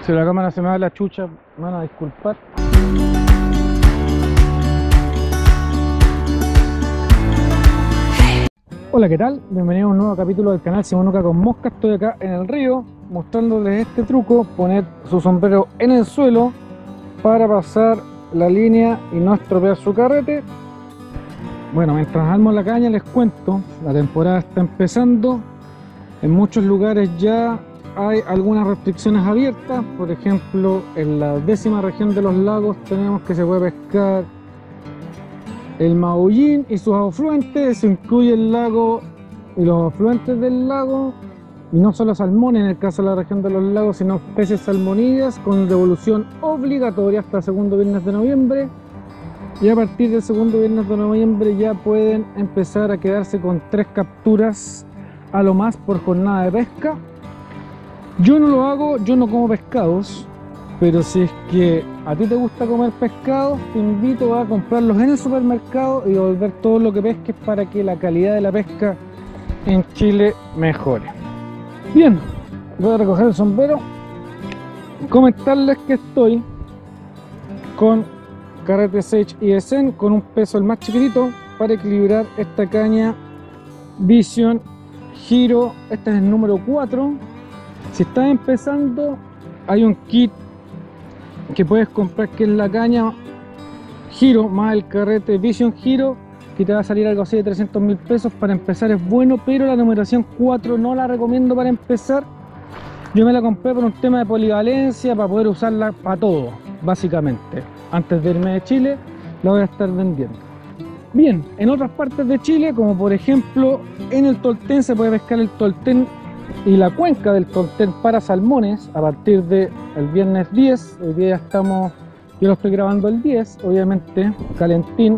Si la cámara se me da la chucha, me van a disculpar. Hola, ¿qué tal? Bienvenidos a un nuevo capítulo del canal Simonuca con Mosca. Estoy acá en el río mostrándoles este truco: poner su sombrero en el suelo para pasar la línea y no estropear su carrete. Bueno, mientras armo la caña les cuento, la temporada está empezando. En muchos lugares ya hay algunas restricciones abiertas. Por ejemplo, en la 10ª región de los lagos tenemos que se puede pescar el Maullín y sus afluentes. Eso incluye el lago y los afluentes del lago, y no solo salmones en el caso de la región de los lagos, sino especies salmonídeas con devolución obligatoria hasta el segundo viernes de noviembre. Y a partir del segundo viernes de noviembre ya pueden empezar a quedarse con 3 capturas a lo más por jornada de pesca. Yo no lo hago, yo no como pescados, pero si es que a ti te gusta comer pescados, te invito a comprarlos en el supermercado y devolver todo lo que pesques para que la calidad de la pesca en Chile mejore. Bien, voy a recoger el sombrero. Comentarles que estoy con carrete Sage y Esen con un peso el más chiquitito para equilibrar esta caña Vision Giro. Este es el número 4. Si estás empezando, hay un kit que puedes comprar que es la caña Giro más el carrete Vision Giro, que te va a salir algo así de 300.000 pesos. Para empezar es bueno, pero la numeración 4 no la recomiendo para empezar. Yo me la compré por un tema de polivalencia, para poder usarla para todo, básicamente. Antes de irme de Chile, la voy a estar vendiendo. Bien, en otras partes de Chile, como por ejemplo en el Tolten, se puede pescar el Tolten y la cuenca del Tolten para salmones a partir del viernes 10. Hoy día estamos, yo lo estoy grabando el 10, obviamente, calentín,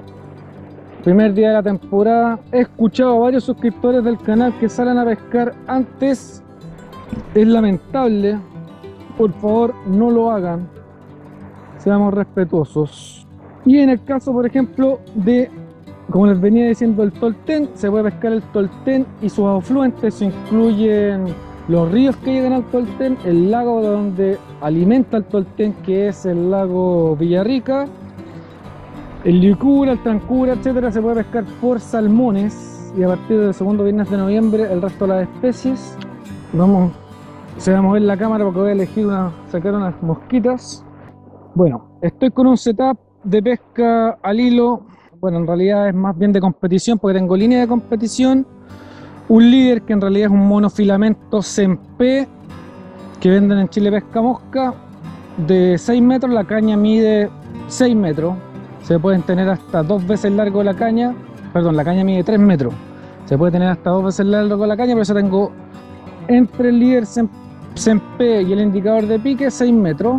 primer día de la temporada. He escuchado a varios suscriptores del canal que salen a pescar antes. Es lamentable, por favor no lo hagan, seamos respetuosos. Y en el caso, por ejemplo, de, como les venía diciendo, el Tolten, se puede pescar el Tolten y sus afluentes. Se incluyen los ríos que llegan al Tolten, el lago donde alimenta el Tolten, que es el lago Villarrica, el Licura, el Trancura, etcétera. Se puede pescar por salmones, y a partir del segundo viernes de noviembre el resto de las especies. Se va a mover la cámara porque voy a elegir sacar unas mosquitas. Bueno, estoy con un setup de pesca al hilo. Bueno, en realidad es más bien de competición porque tengo línea de competición, un líder que en realidad es un monofilamento CMP que venden en Chile Pesca Mosca de 6 metros. La caña mide 6 metros, se pueden tener hasta 2 veces largo la caña. Perdón, la caña mide 3 metros, se puede tener hasta 2 veces largo la caña, pero eso tengo entre el líder CMP y el indicador de pique 6 metros.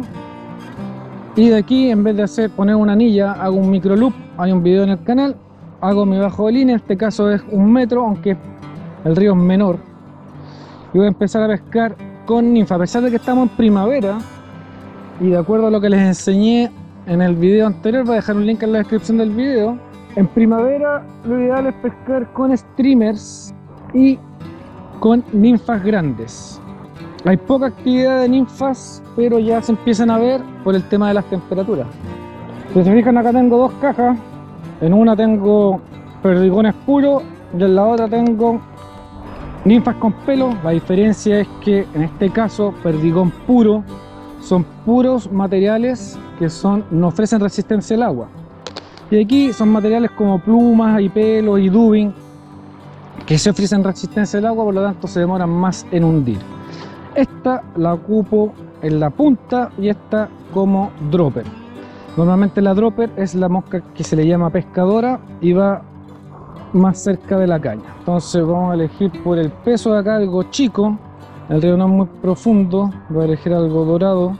Y de aquí, en vez de poner una anilla, hago un micro loop. Hay un video en el canal, hago mi bajo de línea, en este caso es 1 metro, aunque el río es menor. Y voy a empezar a pescar con ninfa, a pesar de que estamos en primavera. Y de acuerdo a lo que les enseñé en el video anterior, voy a dejar un link en la descripción del video. En primavera lo ideal es pescar con streamers y con ninfas grandes. Hay poca actividad de ninfas, pero ya se empiezan a ver por el tema de las temperaturas. Si se fijan, acá tengo 2 cajas. En una tengo perdigones puros y en la otra tengo ninfas con pelo. La diferencia es que en este caso, perdigón puro, son puros materiales que no ofrecen resistencia al agua. Y aquí son materiales como plumas y pelos y dubin, que se ofrecen resistencia al agua, por lo tanto se demoran más en hundir. Esta la ocupo en la punta y esta como dropper. Normalmente la dropper es la mosca que se le llama pescadora y va más cerca de la caña. Entonces vamos a elegir por el peso de acá algo chico. El río no es muy profundo, voy a elegir algo dorado.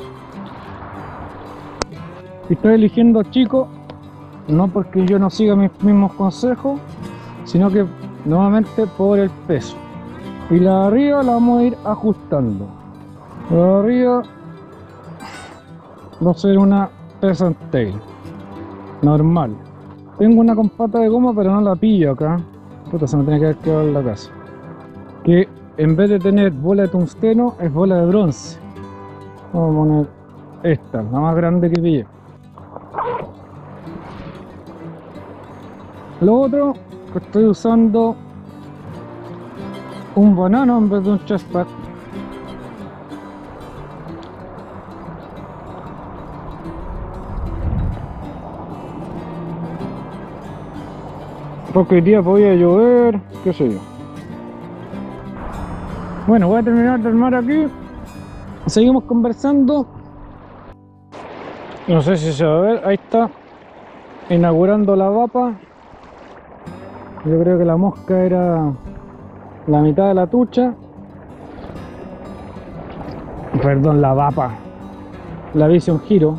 Y estoy eligiendo chico no porque yo no siga mis mismos consejos, sino que nuevamente por el peso. Y la de arriba la vamos a ir ajustando. La de arriba va a ser una peasant tail normal. Tengo una con pata de goma, pero no la pillo acá. Puta, se me tiene que haber quedado en la casa. Que en vez de tener bola de tungsteno, es bola de bronce. Vamos a poner esta, la más grande que pillé. Lo otro que estoy usando un banano en vez de un chestnut. Porque hoy día podía llover, qué sé yo. Bueno, voy a terminar de armar aquí. Seguimos conversando. No sé si se va a ver, ahí está. Inaugurando la vapa. Yo creo que la mosca era la mitad de la trucha. Perdón, la vapa. La Vision Hero.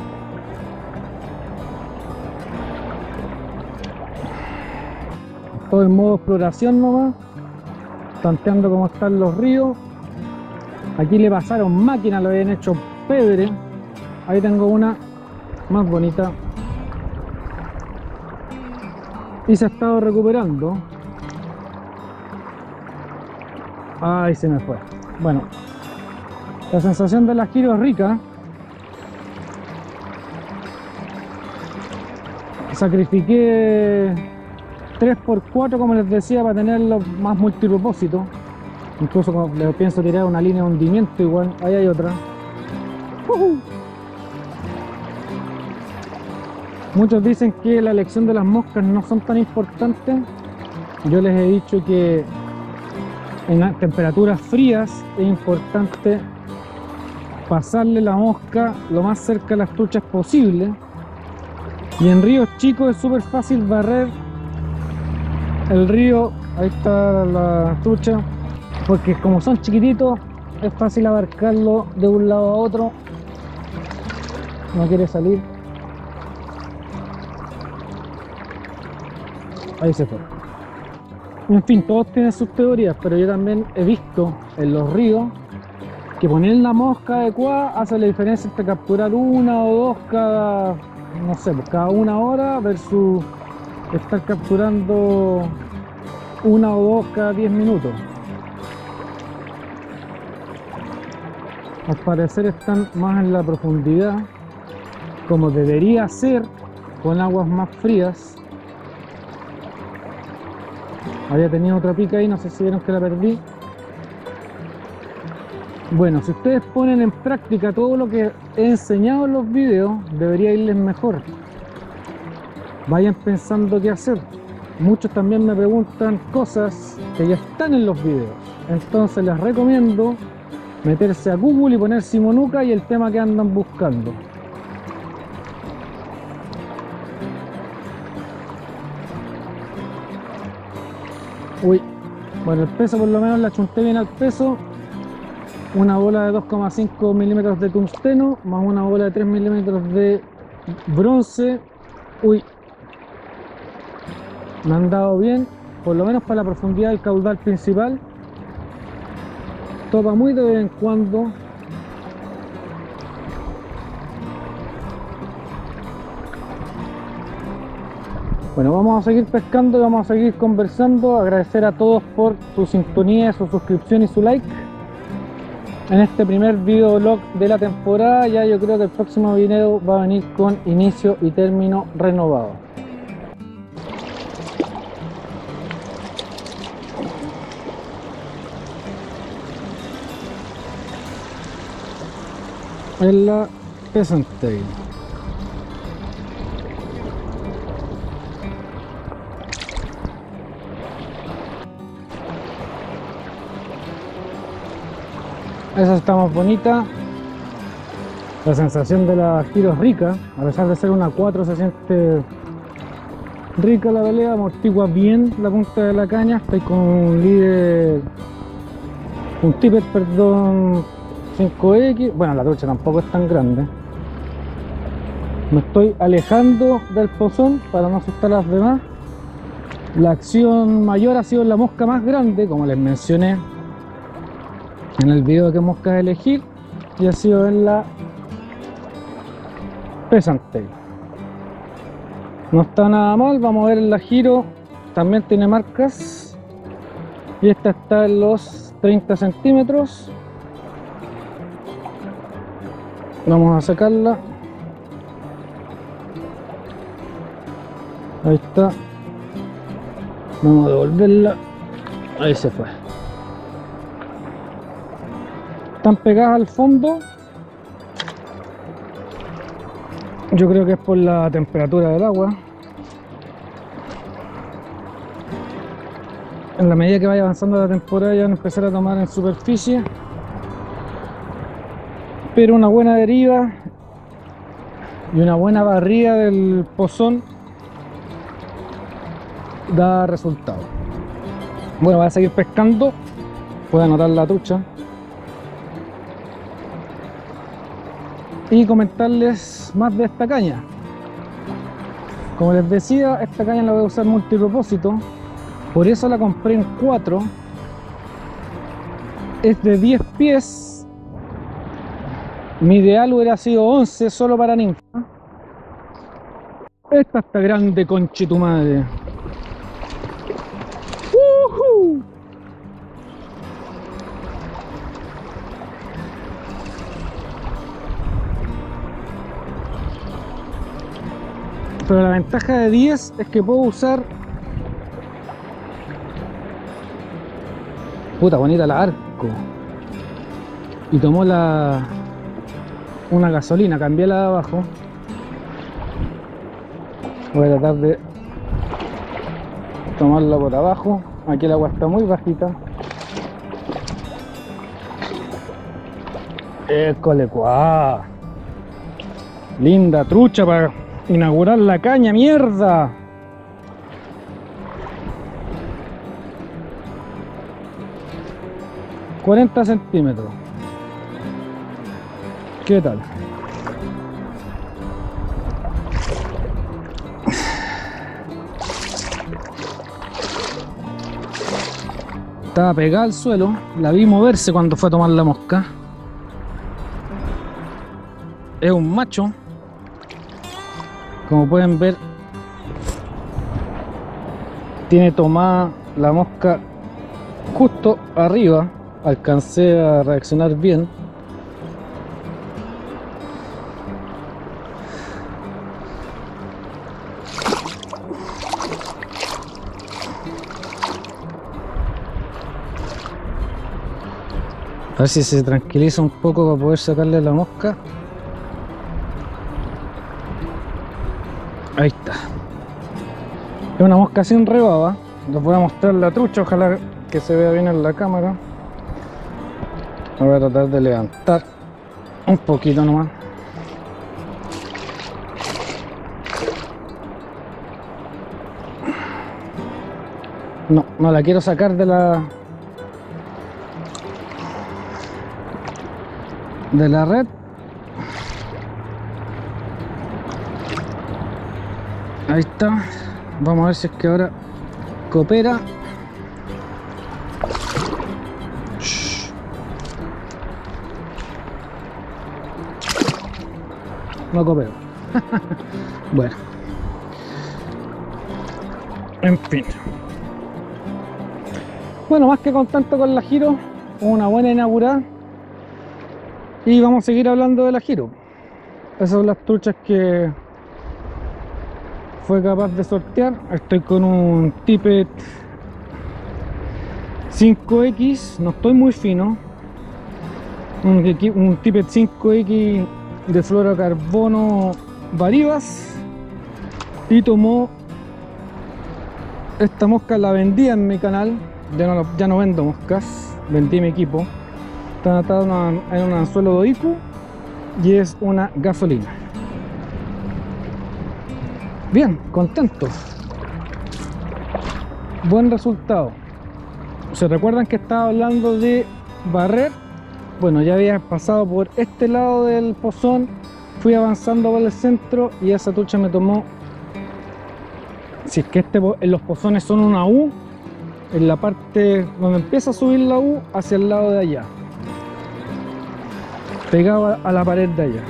Todo en modo exploración nomás. Tanteando cómo están los ríos. Aquí le pasaron máquina, lo habían hecho pebre. Ahí tengo una más bonita. Y se ha estado recuperando. Ay, se me fue. Bueno, la sensación de la giro es rica. Sacrifiqué 3x4, como les decía, para tenerlo más multipropósito. Incluso como les pienso tirar una línea de hundimiento igual. Ahí hay otra. Muchos dicen que la elección de las moscas no son tan importantes. Yo les he dicho que en temperaturas frías es importante pasarle la mosca lo más cerca a las truchas posible. Y en ríos chicos es súper fácil barrer el río. Ahí está la trucha, porque como son chiquititos es fácil abarcarlo de un lado a otro. No quiere salir. Ahí se fue. En fin, todos tienen sus teorías, pero yo también he visto en los ríos que poner la mosca adecuada hace la diferencia entre capturar una o dos cada, no sé, cada una hora versus estar capturando una o dos cada 10 minutos. Al parecer están más en la profundidad, como debería ser, con aguas más frías. Había tenido otra pica ahí, no sé si vieron que la perdí. Bueno, si ustedes ponen en práctica todo lo que he enseñado en los videos, debería irles mejor. Vayan pensando qué hacer. Muchos también me preguntan cosas que ya están en los videos. Entonces les recomiendo meterse a Google y poner Simonuca y el tema que andan buscando. Uy, bueno, el peso por lo menos la chunté bien al peso. Una bola de 2,5 milímetros de tungsteno más una bola de 3 milímetros de bronce. Uy, me han dado bien, por lo menos para la profundidad del caudal principal. Topa muy de vez en cuando. Bueno, vamos a seguir pescando y vamos a seguir conversando. Agradecer a todos por su sintonía, su suscripción y su like en este primer videoblog de la temporada. Ya yo creo que el próximo video va a venir con inicio y término renovado. Es la Peasant Tail. Esa está más bonita. La sensación de la giro es rica, a pesar de ser una 4 se siente rica la pelea, amortigua bien la punta de la caña. Estoy con un líder, un tipper, perdón, 5X. Bueno, la trucha tampoco es tan grande. Me estoy alejando del pozón para no asustar a las demás. La acción mayor ha sido en la mosca más grande, como les mencioné en el video de qué mosca elegir, y ha sido en la Peasant Tail. No está nada mal. Vamos a ver en la giro, también tiene marcas, y esta está en los 30 centímetros. Vamos a sacarla. Ahí está. Vamos a devolverla. Ahí se fue. Están pegadas al fondo. Yo creo que es por la temperatura del agua. En la medida que vaya avanzando la temporada ya van a empezar a tomar en superficie. Pero una buena deriva y una buena barrida del pozón da resultado. Bueno, voy a seguir pescando. Voy a anotar la trucha y comentarles más de esta caña. Como les decía, esta caña la voy a usar multipropósito, por eso la compré en 4. Es de 10 pies. Mi ideal hubiera sido 11 solo para ninfa. Esta está grande, conche tu madre. Pero la ventaja de 10 es que puedo usar... Puta, bonita la arco. Y tomó una gasolina, cambié la de abajo. Voy a tratar de tomarla por abajo. Aquí el agua está muy bajita. École, cuá. Linda trucha para inaugurar la caña, mierda. ...40 centímetros. ¿Qué tal? Estaba pegada al suelo. La vi moverse cuando fue a tomar la mosca. Es un macho. Como pueden ver, tiene tomada la mosca justo arriba. Alcancé a reaccionar bien. A ver si se tranquiliza un poco para poder sacarle la mosca. Ahí está. Es una mosca sin rebaba. Les voy a mostrar la trucha, ojalá que se vea bien en la cámara. Voy a tratar de levantar un poquito nomás. No la quiero sacar de la red. Ahí está. Vamos a ver si es que ahora coopera. No coopero. Bueno, en fin. Bueno, más que contento con la giro. Una buena inaugurada. Y vamos a seguir hablando de la giro. Esas son las truchas que fue capaz de sortear. Estoy con un Tippet 5X, no estoy muy fino. Un Tippet 5X de fluorocarbono Varivas. Y tomó esta mosca, la vendía en mi canal. Ya no vendo moscas, vendí mi equipo. Está atada en un anzuelo Dodiku y es una gasolina. Bien, contento. Buen resultado. ¿Se recuerdan que estaba hablando de barrer? Bueno, ya había pasado por este lado del pozón, fui avanzando por el centro y esa trucha me tomó, si es que los pozones son una U, en la parte donde empieza a subir la U, hacia el lado de allá, pegado a la pared de allá.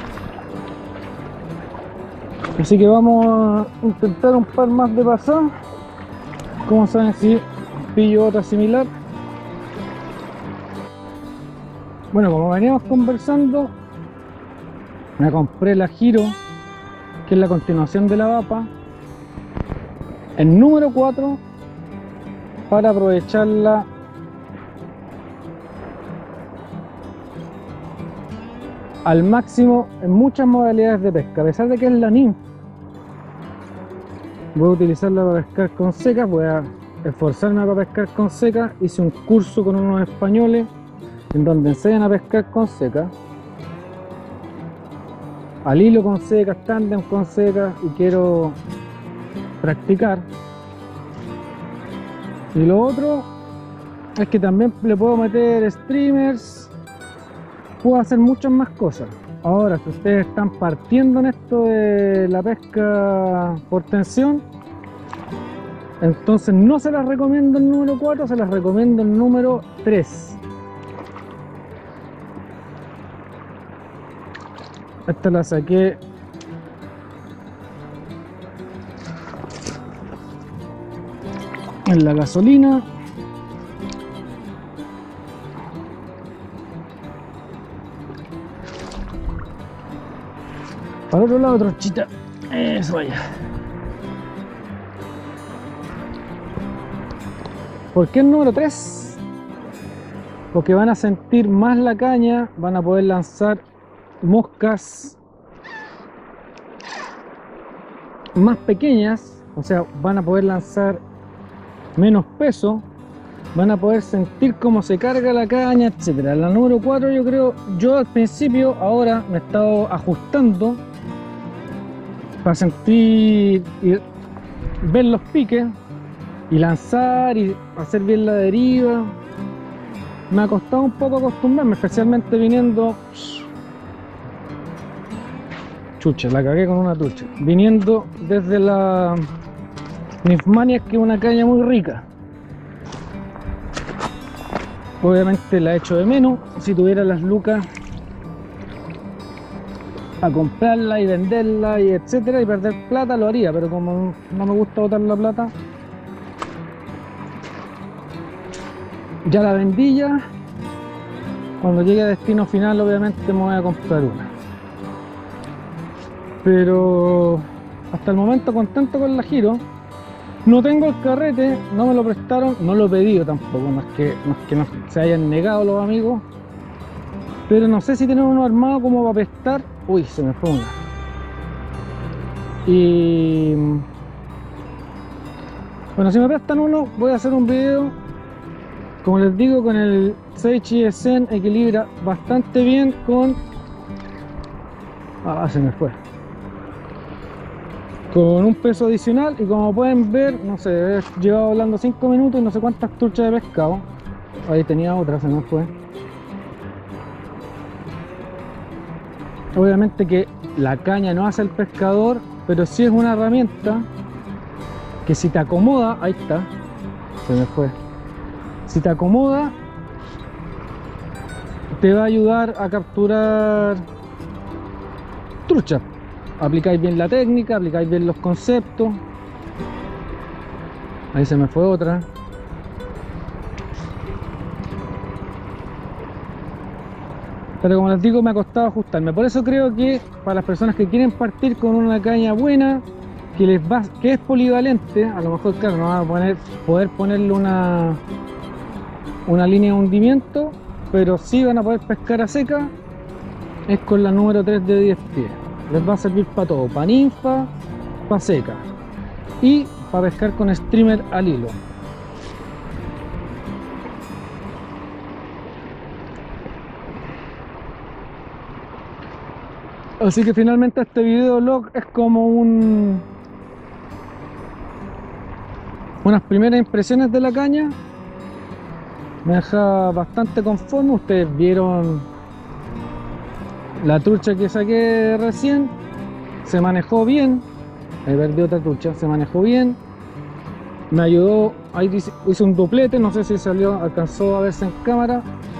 Así que vamos a intentar un par más de pasar. Como saben, si pillo otra similar. Bueno, como veníamos conversando, Me compré la Giro, que es la continuación de la Vapa, en número 4, para aprovecharla al máximo en muchas modalidades de pesca. A pesar de que es la NIM, voy a utilizarla para pescar con seca, voy a esforzarme para pescar con seca. Hice un curso con unos españoles en donde enseñan a pescar con seca, al hilo con seca, tándem con seca, y quiero practicar. Y lo otro es que también le puedo meter streamers, puedo hacer muchas más cosas. Ahora, si ustedes están partiendo en esto de la pesca por tensión, entonces no se las recomiendo el número 4, se las recomiendo el número 3. Esta la saqué en la gasolina. Para otro lado, trochita. Eso vaya. ¿Por qué el número 3? Porque van a sentir más la caña, van a poder lanzar moscas más pequeñas, o sea, van a poder lanzar menos peso, van a poder sentir cómo se carga la caña, etcétera. La número 4, yo creo, yo al principio, ahora me he estado ajustando para sentir y ver los piques y lanzar y hacer bien la deriva. Me ha costado un poco acostumbrarme, especialmente viniendo, chucha, la cagué con una trucha, viniendo desde la Nymphmaniac, que es una caña muy rica. Obviamente la echo de menos. Si tuviera las lucas a comprarla y venderla y etcétera y perder plata, lo haría, pero como no me gusta botar la plata, ya la vendí ya. Cuando llegue a destino final, obviamente me voy a comprar una. Pero hasta el momento contento con la Giro. No tengo el carrete, no me lo prestaron, no lo he pedido tampoco, no es que no se hayan negado los amigos. Pero no sé si tenemos uno armado como para pescar. Uy, se me fue una. Y bueno, si me prestan uno, voy a hacer un video. Como les digo, con el Seichi Zen equilibra bastante bien con... se me fue. Con un peso adicional, y como pueden ver, no sé, he llevado hablando 5 minutos y no sé cuántas truchas de pescado. Ahí tenía otra, se me fue. Obviamente que la caña no hace el pescador, pero sí es una herramienta que si te acomoda, ahí está, se me fue. Si te acomoda, te va a ayudar a capturar truchas. Aplicáis bien la técnica, aplicáis bien los conceptos. Ahí se me fue otra. Pero como les digo, me ha costado ajustarme. Por eso creo que para las personas que quieren partir con una caña buena, que es polivalente, a lo mejor, claro, no van a poder ponerle una línea de hundimiento, pero sí van a poder pescar a seca, es con la número 3 de 10 pies. Les va a servir para todo, para ninfa, para seca y para pescar con streamer al hilo. Así que finalmente este videolog es como unas primeras impresiones de la caña. Me deja bastante conforme. Ustedes vieron la trucha que saqué recién, se manejó bien. Ahí perdí otra trucha, se manejó bien. Me ayudó, ahí hice un doblete, no sé si alcanzó a verse en cámara.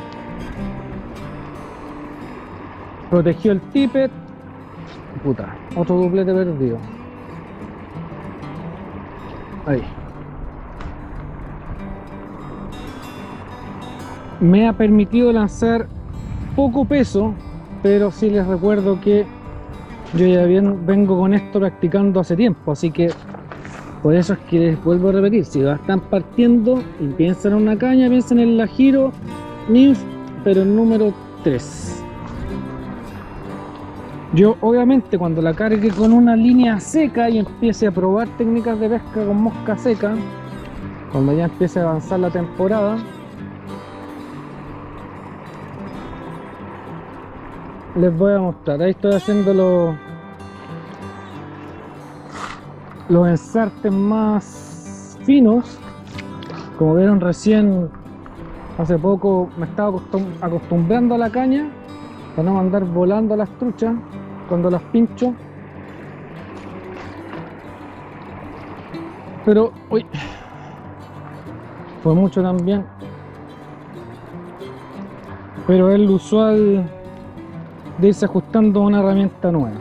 Protegió el tippet. Puta, otro doblete perdido. Ahí. Me ha permitido lanzar poco peso, pero sí les recuerdo que Yo ya vengo con esto practicando hace tiempo, así que por eso es que les vuelvo a repetir, si están partiendo y piensan en una caña, piensen en la Hero Nymph, pero el número 3. Yo obviamente cuando la cargue con una línea seca y empiece a probar técnicas de pesca con mosca seca, cuando ya empiece a avanzar la temporada, les voy a mostrar. Ahí estoy haciendo los ensartes más finos. Como vieron recién, hace poco me estaba acostumbrando a la caña para no andar volando las truchas cuando las pincho. Pero uy, fue mucho también, pero es lo usual de irse ajustando a una herramienta nueva.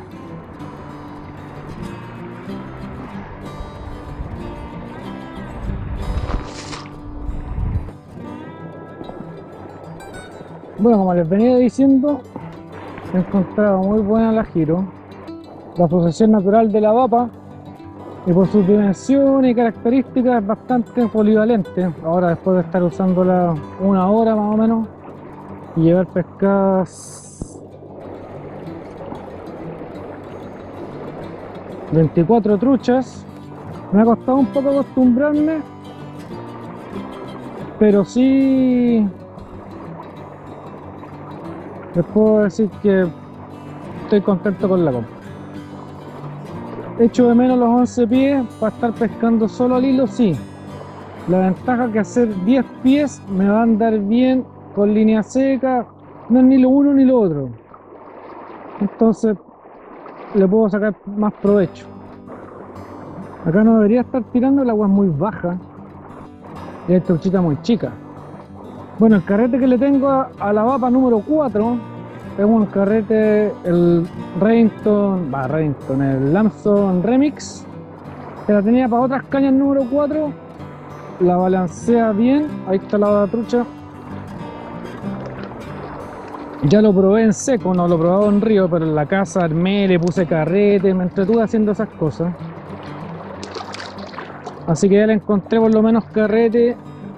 Bueno, como les venía diciendo, he encontrado muy buena la Hero, la asociación natural de la vapa, y por sus dimensiones y características es bastante polivalente. Ahora, después de estar usándola una hora más o menos y llevar pescadas 24 truchas, me ha costado un poco acostumbrarme, pero sí les puedo decir que estoy contento con la compra. Echo de menos los 11 pies para estar pescando solo al hilo, sí. La ventaja es que hacer 10 pies me va a andar bien con línea seca, no es ni lo uno ni lo otro. Entonces le puedo sacar más provecho. Acá no debería estar tirando, el agua es muy baja y hay truchita muy chica. Bueno, el carrete que le tengo a la vapa número 4 es un carrete, el Remington, el Lamson Remix, que la tenía para otras cañas número 4, la balancea bien, ahí está la trucha. Ya lo probé en seco, no lo he probado en río, pero en la casa armé, le puse carrete, me entretuve haciendo esas cosas. Así que ya le encontré por lo menos carrete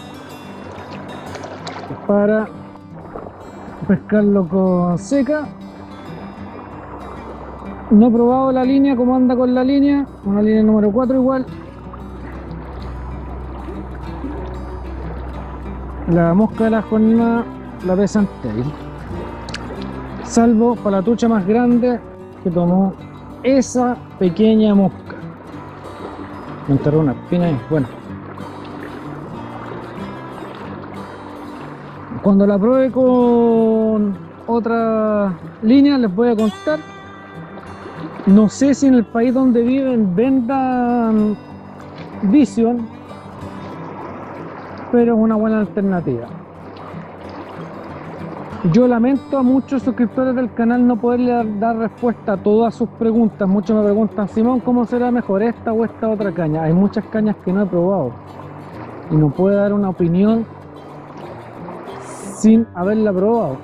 para pescarlo con seca. No he probado la línea, cómo anda con la línea, una línea número 4 igual. La mosca de la jornada, la Peasant Tail, salvo para la trucha más grande que tomó esa pequeña mosca. Me enterró una espina ahí. Bueno, cuando la pruebe con otra línea les voy a contar. No sé si en el país donde viven vendan Vision, pero es una buena alternativa. Yo lamento a muchos suscriptores del canal no poderle dar respuesta a todas sus preguntas. Muchos me preguntan: Simón, ¿cómo será mejor esta o esta otra caña? Hay muchas cañas que no he probado y no puedo dar una opinión sin haberla probado.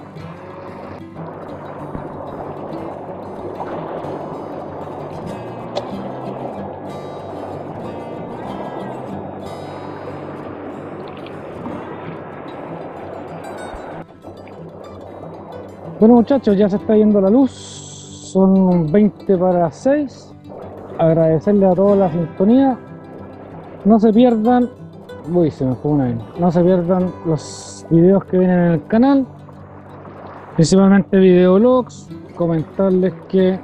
Bueno muchachos, ya se está yendo la luz, son 20 para 6. Agradecerle a toda la sintonía. No se pierdan, uy, se me fue una vez. No se pierdan los videos que vienen en el canal, principalmente videologs. Comentarles que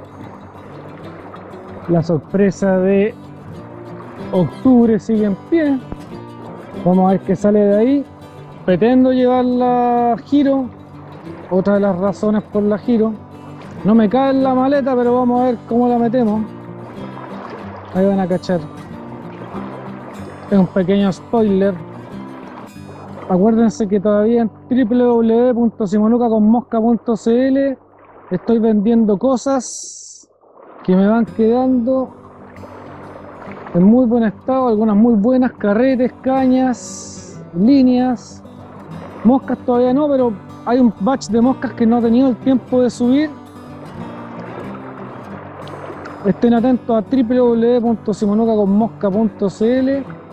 la sorpresa de octubre sigue en pie. Vamos a ver qué sale de ahí. Pretendo llevar la Hero. Otra de las razones por la Hero, no me cae en la maleta, pero vamos a ver cómo la metemos. Ahí van a cachar, es un pequeño spoiler. Acuérdense que todavía en www.simonucaconmosca.cl estoy vendiendo cosas que me van quedando en muy buen estado, algunas muy buenas, carretes, cañas, líneas. Moscas todavía no, pero hay un batch de moscas que no he tenido el tiempo de subir Estén atentos a www.simonucaconmosca.cl,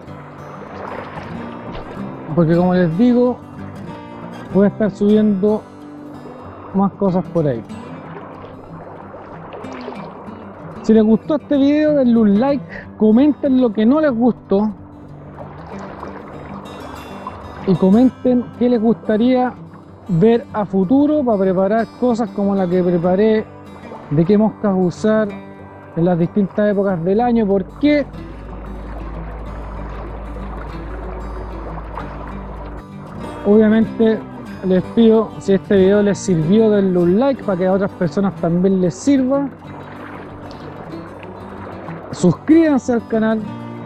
porque como les digo, voy a estar subiendo más cosas por ahí. Si les gustó este video, denle un like, comenten lo que no les gustó y comenten qué les gustaría ver a futuro para preparar cosas como la que preparé, de qué moscas usar en las distintas épocas del año, por qué. Obviamente les pido, si este video les sirvió, denle un like para que a otras personas también les sirva. Suscríbanse al canal.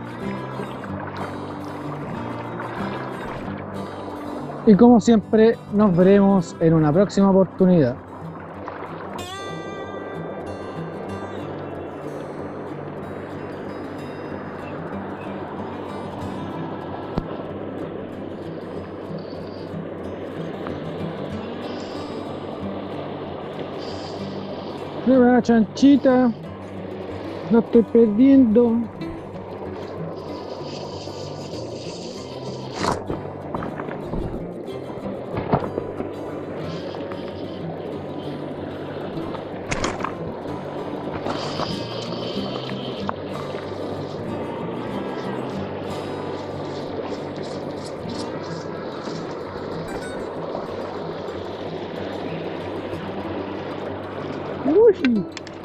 Y como siempre, nos veremos en una próxima oportunidad. Nueva chanchita, no estoy perdiendo. Uy.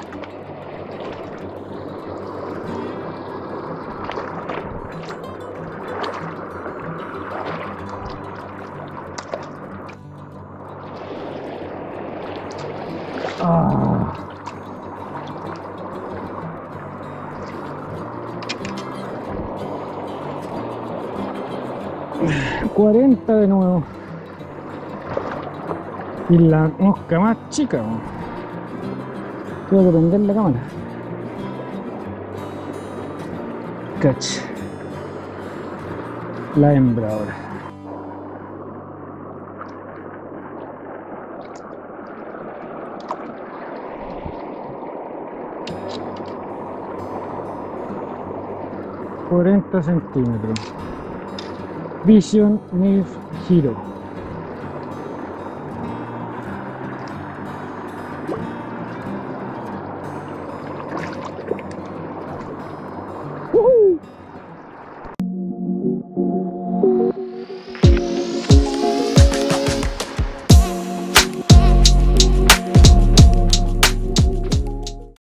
Ah. 40 de nuevo. Y la mosca más chica. Tengo que prender la cámara. Cach. La hembra ahora. ...40 centímetros. Vision Milf Hero.